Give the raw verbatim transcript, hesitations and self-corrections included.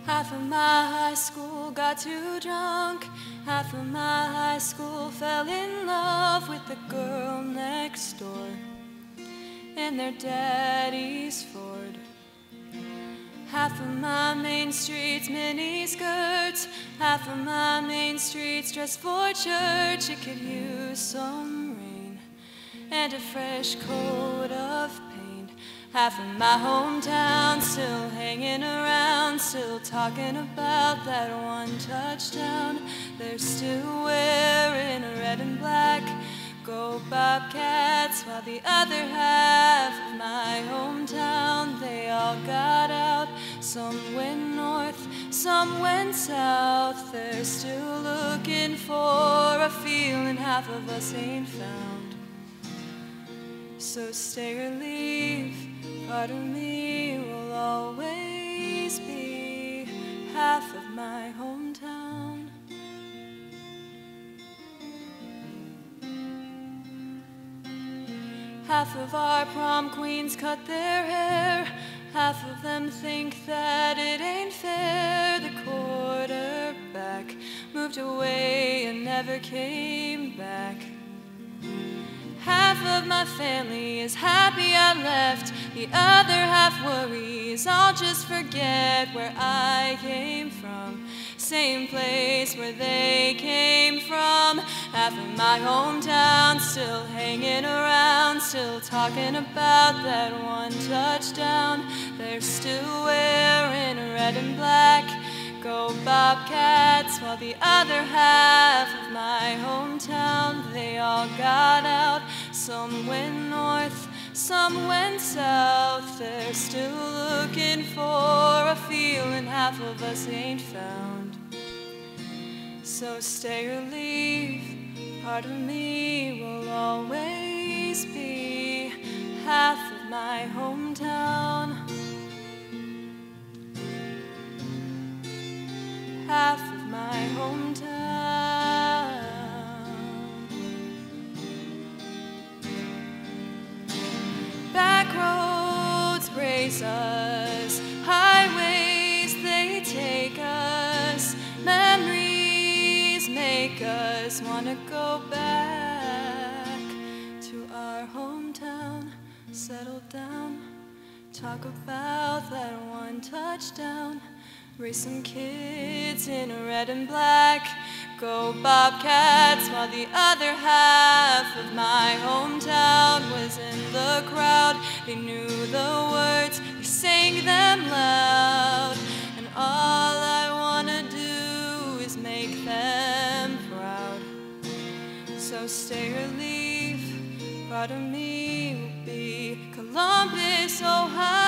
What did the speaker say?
Half of my high school got too drunk. Half of my high school fell in love with the girl next door in their daddy's Ford. Half of my main street's mini skirts. Half of my main street's dressed for church. It could use some rain and a fresh coat of paint. Half of my hometown still hanging around, still talking about that one touchdown. They're still wearing red and black. Go Bobcats, while the other half of my hometown, they all got out. Some went north, some went south. They're still looking for a feeling half of us ain't found. So stay or leave, part of me will always be half of my hometown. Half of our prom queens cut their hair. Half of them think that it ain't fair. The quarterback moved away and never came back. Half of my family is happy I left. The other half worries I'll just forget where I came from. Same place where they came from. Half of my hometown still hanging around, still talking about that one touchdown. They're still wearing red and black. Go Bobcats, while the other half of my hometown, they all got out. Some went north, some went south. They're still looking for a feeling half of us ain't found. So stay or leave, part of me will always be half of my hometown. Half of my hometown. Back roads brace us, highways they take us, memories make us wanna go back to our hometown, settle down, talk about that one touchdown. Raise some kids in red and black. Go Bobcats, while the other half of my hometown was in the crowd. They knew the words, they sang them loud. And all I wanna do is make them proud. So stay or leave, part of me will be Columbus, Ohio.